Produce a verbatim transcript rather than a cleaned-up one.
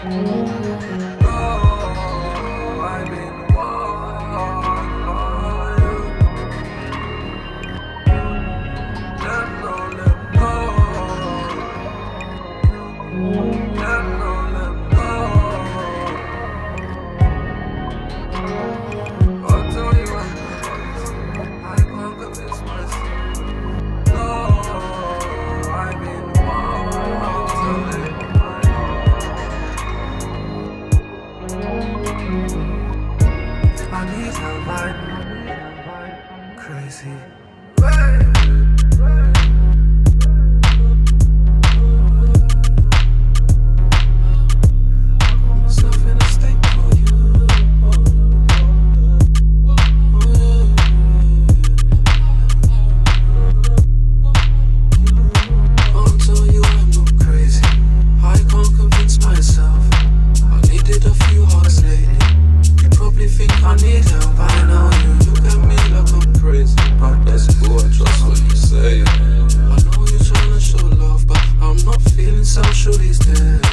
I've been the one for you. Let go, let go. Let go, let go. I'll tell you what, I can't convince myself. No, I've been the one to live my life. I need her vibe, crazy. I need help, I know you look at me like I'm crazy, but that's cool, I trust what you say. I know you're trying to show love, but I'm not feeling so sure these days.